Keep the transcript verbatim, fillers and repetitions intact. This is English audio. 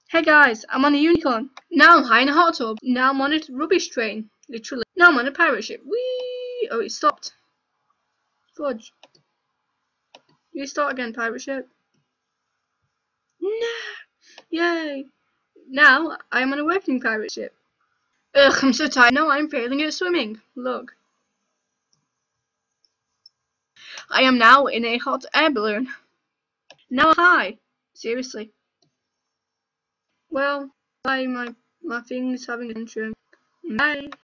Hey guys, I'm on a unicorn. Now I'm high in a hot tub. Now I'm on a rubbish train. Literally. Now I'm on a pirate ship. Whee! Oh, it stopped. Fudge. You start again, pirate ship. No! Yay! Now I am on a working pirate ship. Ugh, I'm so tired. Now I'm failing at swimming. Look. I am now in a hot air balloon. Now hi. Seriously. Well, bye, my my thing's having a tantrum. Bye.